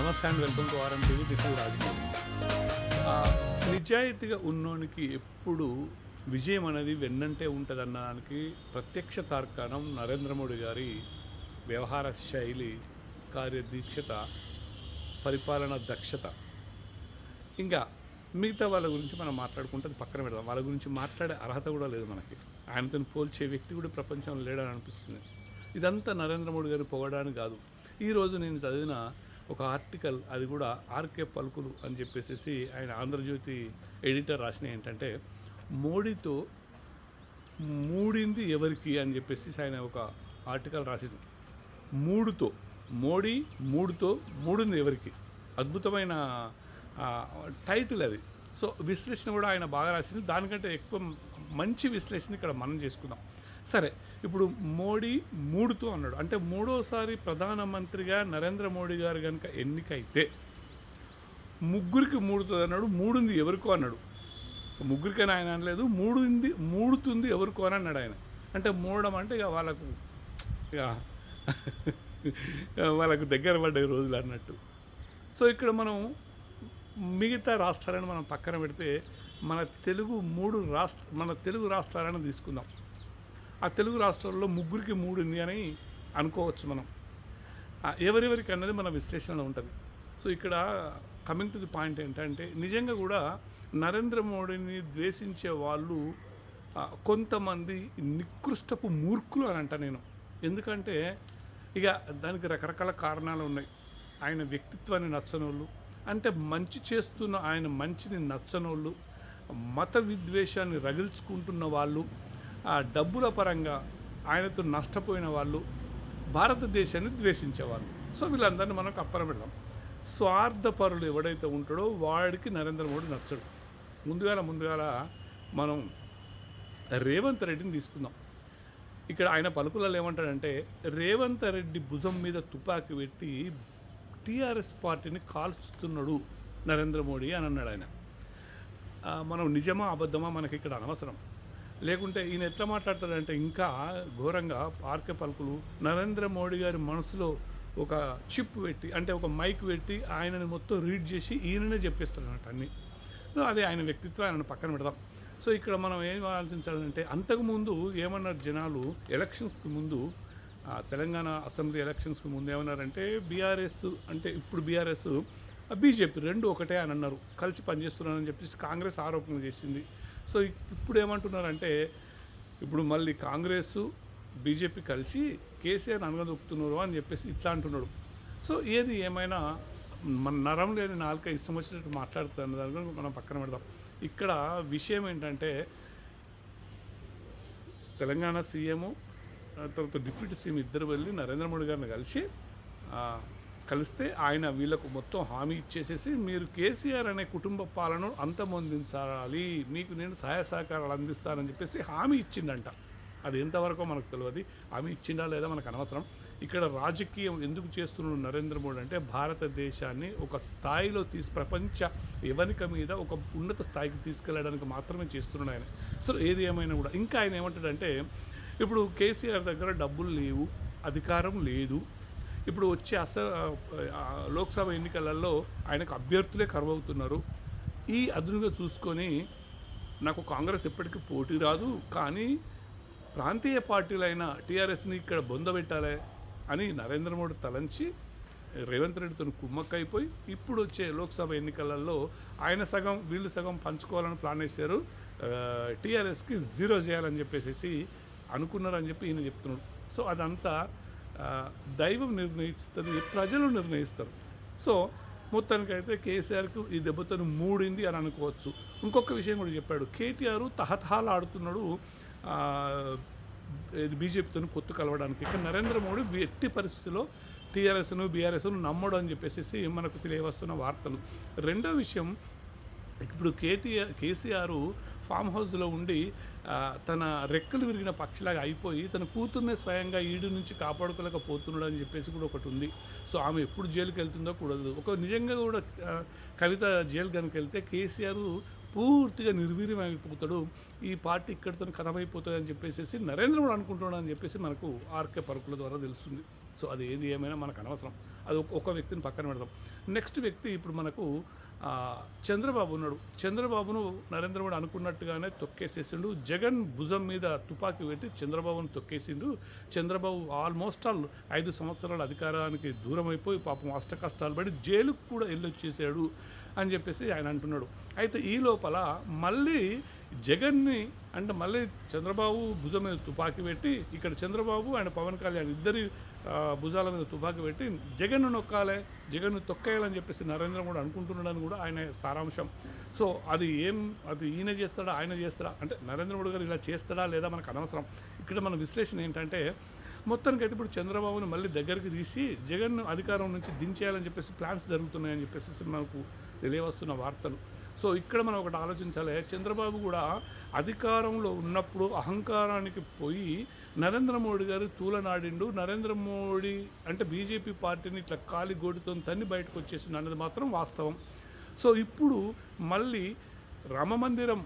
నమస్తే and welcome to RM TV. This is Rajamouli. నిజాయితీగా ఉన్నోనికి ఎప్పుడు విజయం అనేది వెన్నంటే ఉంటుందన్నదానికి ప్రత్యక్ష తార్కాణం నరేంద్ర మోడీ గారి వ్యవహార శైలి, కార్యదీక్షత, పరిపాలన దక్షత. ఇంకా మిగతా వాళ్ళ గురించి మనం మాట్లాడుకుంటే అది పక్కన పెడదాం. వాళ్ళ గురించి మాట్లాడే అర్హత కూడా లేదు మనకి. ఆయనతో పోల్చే వ్యక్తి కూడా ప్రపంచంలో లేడని అనిపిస్తుంది. ఇదంతా నరేంద్ర మోడీ గారిని పొగడానికి కాదు. ఈరోజు నేను చదివిన ఒక ఆర్టికల్, అది కూడా ఆర్కే పలుకులు అని చెప్పేసి ఆయన ఆంధ్రజ్యోతి ఎడిటర్ రాసిన ఏంటంటే, మోడీతో మూడింది ఎవరికి అని చెప్పేసి ఆయన ఒక ఆర్టికల్ రాసింది. మూడుతో మూడింది ఎవరికి, అద్భుతమైన టైటిల్ అది. సో విశ్లేషణ కూడా ఆయన బాగా రాసింది. దానికంటే ఎక్కువ మంచి విశ్లేషణ ఇక్కడ మనం చేసుకుందాం. సరే, ఇప్పుడు మోడీ మూడుతో అన్నాడు అంటే మూడోసారి ప్రధానమంత్రిగా నరేంద్ర మోడీ గారు కనుక ఎన్నికైతే ముగ్గురికి మూడుతో అన్నాడు. మూడుంది ఎవరికో అన్నాడు. సో ముగ్గురికైనా ఆయన అనలేదు, మూడుతుంది ఎవరికో అని అన్నాడు ఆయన. అంటే మూడడం అంటే ఇక వాళ్ళకు దగ్గర పడ్డే రోజులు అన్నట్టు. సో ఇక్కడ మనం మిగతా రాష్ట్రాలను మనం పక్కన పెడితే మన తెలుగు రాష్ట్రాలను తీసుకుందాం. ఆ తెలుగు రాష్ట్రాల్లో ముగ్గురికి మూడుంది అని అనుకోవచ్చు మనం. ఎవరెవరికి అన్నది మన విశ్లేషణలో ఉంటుంది. సో ఇక్కడ కమింగ్ టు ది పాయింట్ ఏంటంటే, నిజంగా కూడా నరేంద్ర మోడీని ద్వేషించే వాళ్ళు కొంతమంది నికృష్టపు మూర్ఖులు అని అంట నేను. ఎందుకంటే ఇక దానికి రకరకాల కారణాలు ఉన్నాయి. ఆయన వ్యక్తిత్వాన్ని నచ్చనోళ్ళు, అంటే మంచి చేస్తున్న ఆయన మంచిని నచ్చనోళ్ళు, మత విద్వేషాన్ని రగిల్చుకుంటున్న వాళ్ళు, డబ్బుల పరంగా ఆయనతో నష్టపోయిన వాళ్ళు, భారతదేశాన్ని ద్వేషించేవాళ్ళు. సో వీళ్ళందరినీ మనం కప్పన పెడదాం. స్వార్థపరులు ఎవడైతే ఉంటాడో వాడికి నరేంద్ర మోడీ నచ్చడు. ముందుగా మనం రేవంత్ రెడ్డిని తీసుకుందాం. ఇక్కడ ఆయన పలుకులలో ఏమంటాడంటే, రేవంత్ రెడ్డి భుజం మీద తుపాకీ పెట్టి టీఆర్ఎస్ పార్టీని కాల్చుతున్నాడు నరేంద్ర మోడీ అని అన్నాడు ఆయన. మనం నిజమా అబద్ధమా మనకి ఇక్కడ అనవసరం. లేకుంటే ఈయన ఎట్లా మాట్లాడతాడంటే ఇంకా ఘోరంగా ఆర్కే పలుకులు నరేంద్ర మోడీ గారి మనసులో ఒక చిప్ పెట్టి, అంటే ఒక మైక్ పెట్టి ఆయనని మొత్తం రీడ్ చేసి ఈయననే చెప్పేస్తాడు అన్నట్టు అన్నీ. అదే ఆయన వ్యక్తిత్వం, ఆయనను పక్కన పెడదాం. సో ఇక్కడ మనం ఏం ఆలోచించాలంటే, అంతకుముందు ఏమన్నారు జనాలు ఎలక్షన్స్కి ముందు, తెలంగాణ అసెంబ్లీ ఎలక్షన్స్కి ముందు ఏమన్నారంటే, బీఆర్ఎస్ అంటే ఇప్పుడు బీఆర్ఎస్ బీజేపీ రెండు ఒకటే అని అన్నారు, కలిసి పనిచేస్తున్నారని చెప్పేసి కాంగ్రెస్ ఆరోపణలు చేసింది. సో ఇప్పుడు ఏమంటున్నారంటే, ఇప్పుడు మళ్ళీ కాంగ్రెస్ బీజేపీ కలిసి కేసీఆర్ అనగదొక్కుతున్నారు అని చెప్పేసి ఇట్లా అంటున్నాడు. సో ఏది ఏమైనా మన నరం లేని నాలుక ఇష్టం వచ్చినట్టు మాట్లాడుతున్న దాని గురించి మనం పక్కన పెడదాం. ఇక్కడ విషయం ఏంటంటే, తెలంగాణ సీఎము తర్వాత డిప్యూటీ సీఎం ఇద్దరు వెళ్ళి నరేంద్ర మోడీ గారిని కలిస్తే ఆయన వీళ్ళకు మొత్తం హామీ ఇచ్చేసేసి, మీరు కేసీఆర్ అనే కుటుంబ పాలన అంతమొందించాలి, మీకు నేను సహాయ సహకారాలు అందిస్తానని చెప్పేసి హామీ ఇచ్చిందంట. అది ఎంతవరకు మనకు తెలియదు. హామీ ఇచ్చిందా లేదా మనకు అనవసరం. ఇక్కడ రాజకీయం ఎందుకు చేస్తున్నాడు నరేంద్ర మోడీ అంటే, భారతదేశాన్ని ఒక స్థాయిలో ప్రపంచ యవనిక మీద ఒక ఉన్నత స్థాయికి తీసుకెళ్ళడానికి మాత్రమే చేస్తున్నాడు ఆయన. సో ఏది ఏమైనా కూడా ఇంకా ఆయన ఏమంటాడంటే, ఇప్పుడు కేసీఆర్ దగ్గర డబ్బులు లేవు, అధికారం లేదు, ఇప్పుడు వచ్చే లోక్సభ ఎన్నికలలో ఆయనకు అభ్యర్థులే కరువవుతున్నారు. ఈ అదునుగా చూసుకొని నాకు కాంగ్రెస్ ఎప్పటికీ పోటీ రాదు, కానీ ప్రాంతీయ పార్టీలైన టీఆర్ఎస్ని ఇక్కడ బొందబెట్టాలి అని నరేంద్ర మోడీ తలంచి రేవంత్ రెడ్డితో కుమ్మక్కైపోయి ఇప్పుడు వచ్చే లోక్సభ ఎన్నికలలో ఆయన సగం వీళ్ళు సగం పంచుకోవాలని ప్లాన్ వేశారు. టీఆర్ఎస్కి 0 చేయాలని చెప్పేసి అనుకున్నారని చెప్పి ఈయన చెప్తున్నాడు. సో అదంతా దైవం నిర్ణయిస్తుంది, ప్రజలు నిర్ణయిస్తారు. సో మొత్తానికైతే కేసీఆర్కు ఈ దెబ్బతో మూడింది అని అనుకోవచ్చు. ఇంకొక విషయం కూడా చెప్పాడు, కేటీఆర్ తహతహలాడుతున్నాడు బీజేపీతో పొత్తు కలవడానికి. ఇక్కడ నరేంద్ర మోడీ ఎట్టి పరిస్థితుల్లో టీఆర్ఎస్ను బీఆర్ఎస్ను నమ్మడం అని చెప్పేసి మనకు తెలియవస్తున్న వార్తలు. రెండో విషయం, ఇప్పుడు కేసీఆర్ ఫామ్ హౌస్లో ఉండి తన రెక్కలు విరిగిన పక్షిలాగా అయిపోయి తన కూతుర్నే స్వయంగా ఈడు నుంచి కాపాడుకోలేకపోతున్నాడు అని చెప్పేసి కూడా ఒకటి ఉంది. సో ఆమె ఎప్పుడు జైలుకి వెళ్తుందో కూడదు. నిజంగా కూడా కవిత జైలు కనుక వెళ్తే కేసీఆర్ పూర్తిగా నిర్వీర్యమైపోతాడు, ఈ పార్టీ ఇక్కడితో కథమైపోతుంది అని చెప్పేసి నరేంద్ర మోడీ అనుకుంటున్నాడు అని చెప్పేసి మనకు ఆర్కే పరుకుల ద్వారా తెలుస్తుంది. సో అది ఏది ఏమైనా మనకు అనవసరం. అది ఒక వ్యక్తిని పక్కన పెడదాం. నెక్స్ట్ వ్యక్తి ఇప్పుడు మనకు చంద్రబాబు ఉన్నాడు. చంద్రబాబును నరేంద్ర మోడీ అనుకున్నట్టుగానే తొక్కేసేసిండు. జగన్ భుజం మీద తుపాకీ పెట్టి చంద్రబాబును తొక్కేసిండు. చంద్రబాబు ఆల్మోస్ట్ 5 సంవత్సరాల అధికారానికి దూరం అయిపోయి పాపం అష్ట కష్టాలు పడి జైలుకు కూడా వెళ్ళొచ్చేసాడు అని చెప్పేసి ఆయన అంటున్నాడు. అయితే ఈ లోపల మళ్ళీ జగన్ని అంటే మళ్ళీ చంద్రబాబు భుజం మీద తుపాకీ పెట్టి ఇక్కడ చంద్రబాబు అండ్ పవన్ కళ్యాణ్ ఇద్దరి భుజాల మీద తుపాకీ పెట్టి జగన్ను నొక్కాలి, జగన్ను తొక్కేయాలని చెప్పేసి నరేంద్ర మోడీ అనుకుంటున్నాడని కూడా ఆయన సారాంశం. సో అది ఈయన చేస్తాడా ఆయన చేస్తాడా అంటే నరేంద్ర మోడీ గారు ఇలా చేస్తాడా లేదా మనకు అనవసరం. ఇక్కడ మన విశ్లేషణ ఏంటంటే మొత్తానికైతే ఇప్పుడు చంద్రబాబును మళ్ళీ దగ్గరికి తీసి జగన్ను అధికారం నుంచి దించేయాలని చెప్పేసి ప్లాన్స్ జరుగుతున్నాయని చెప్పేసి మనకు తెలియవస్తున్న వార్తలు. సో ఇక్కడ మనం ఒకటి ఆలోచించాలి. చంద్రబాబు కూడా అధికారంలో ఉన్నప్పుడు అహంకారానికి పోయి నరేంద్ర మోడీ గారు తూలనాడిండు. నరేంద్ర మోడీ అంటే బీజేపీ పార్టీని ఇట్లా కాలి గోటితో తన్ని బయటకు వచ్చేసింది అన్నది మాత్రం వాస్తవం. సో ఇప్పుడు మళ్ళీ రామమందిరం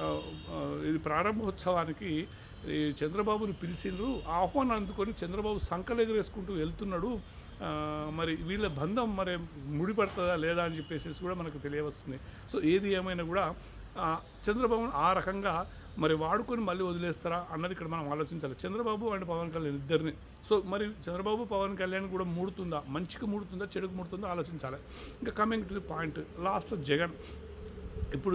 ఇది ప్రారంభోత్సవానికి ఈ చంద్రబాబుని పిలిచిండ్రు. ఆహ్వానం అందుకొని చంద్రబాబు సంకలు ఎగరేసుకుంటూ వెళ్తున్నాడు. మరి వీళ్ళ బంధం మరి ముడిపడుతుందా లేదా అని చెప్పేసి కూడా మనకు తెలియవస్తుంది. సో ఏది ఏమైనా కూడా చంద్రబాబును ఆ రకంగా మరి వాడుకొని మళ్ళీ వదిలేస్తారా అన్నది ఇక్కడ మనం ఆలోచించాలి. చంద్రబాబు అండ్ పవన్ కళ్యాణ్ ఇద్దరిని. సో మరి చంద్రబాబు పవన్ కళ్యాణ్ కూడా ముడుతుందా, మంచికి ముడుతుందా చెడుకు ముడుతుందా ఆలోచించాలి. ఇంకా కమింగ్ టు ది పాయింట్ లాస్ట్లో జగన్. ఇప్పుడు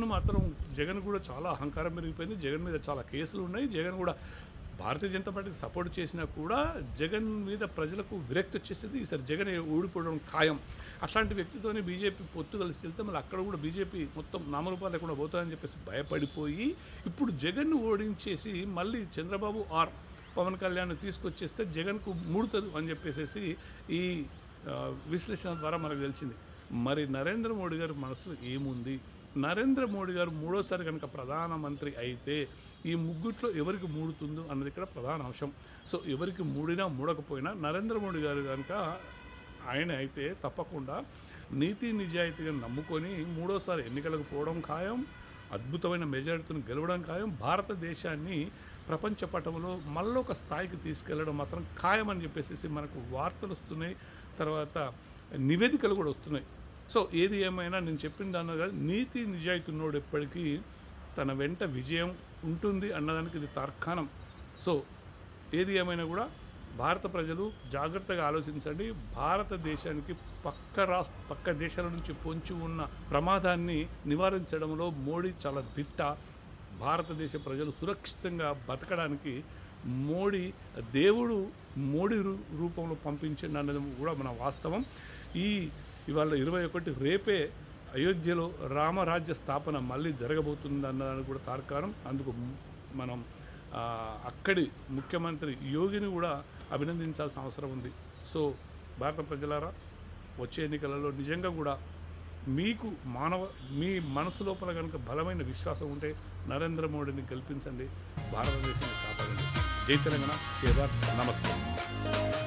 జగన్ కూడా చాలా అహంకారం పెరిగిపోయింది. జగన్ మీద చాలా కేసులు ఉన్నాయి. జగన్ కూడా భారతీయ జనతా పార్టీకి సపోర్ట్ చేసినా కూడా జగన్ మీద ప్రజలకు విరక్తి వచ్చేసింది. ఈసారి జగన్ ఓడిపోవడం ఖాయం. అట్లాంటి వ్యక్తితోనే బీజేపీ పొత్తు కలిసి వెళ్తే మళ్ళీ అక్కడ కూడా బీజేపీ మొత్తం నామరూపాలు లేకుండా పోతుందని చెప్పేసి భయపడిపోయి ఇప్పుడు జగన్ను ఓడించేసి మళ్ళీ చంద్రబాబు ఆర్ పవన్ కళ్యాణ్ తీసుకొచ్చేస్తే జగన్కు ముడుతుంది అని చెప్పేసి ఈ విశ్లేషణ ద్వారా మనకు తెలిసింది. మరి నరేంద్ర మోడీ గారి మనసులో ఏముంది? నరేంద్ర మోడీ గారు మూడోసారి కనుక ప్రధానమంత్రి అయితే ఈ ముగ్గుట్లో ఎవరికి మూడుతుందో అన్నది ఇక్కడ ప్రధాన అంశం. సో ఎవరికి మూడినా మూడకపోయినా నరేంద్ర మోడీ గారు కనుక ఆయన అయితే తప్పకుండా నీతి నిజాయితీగా నమ్ముకొని మూడోసారి ఎన్నికలకు పోవడం ఖాయం. అద్భుతమైన మెజారిటీని గెలవడం ఖాయం. భారతదేశాన్ని ప్రపంచ పటంలో మళ్ళొక స్థాయికి తీసుకెళ్లడం మాత్రం ఖాయం అని చెప్పేసి మనకు వార్తలు వస్తున్నాయి. తర్వాత నివేదికలు కూడా వస్తున్నాయి. సో ఏది ఏమైనా నేను చెప్పిన దానిగా నీతి నిజాయితీ ఉన్నోడు ఎప్పటికీ తన వెంట విజయం ఉంటుంది అన్నదానికి ఇది తార్కాణం. సో ఏది ఏమైనా కూడా భారత ప్రజలు జాగ్రత్తగా ఆలోచించండి. భారతదేశానికి పక్క దేశాల నుంచి పొంచి ఉన్న ప్రమాదాన్ని నివారించడంలో మోడీ చాలా దిట్ట. భారతదేశ ప్రజలు సురక్షితంగా బతకడానికి దేవుడు మోడీ రూపంలో పంపించండి అన్నది కూడా మన వాస్తవం. ఇవాళ 21 రేపే అయోధ్యలో రామరాజ్య స్థాపన మళ్ళీ జరగబోతుంది అన్నదానికి కూడా తార్కాణం. అందుకు మనం అక్కడి ముఖ్యమంత్రి యోగిని కూడా అభినందించాల్సిన అవసరం ఉంది. సో భారత ప్రజలారా వచ్చే ఎన్నికలలో నిజంగా కూడా మీకు మీ మనసు లోపల కనుక బలమైన విశ్వాసం ఉంటే నరేంద్ర మోడీని గెలిపించండి, భారతదేశాన్ని కాపాడండి. జై తెలంగాణ, జై భారత్, నమస్తే.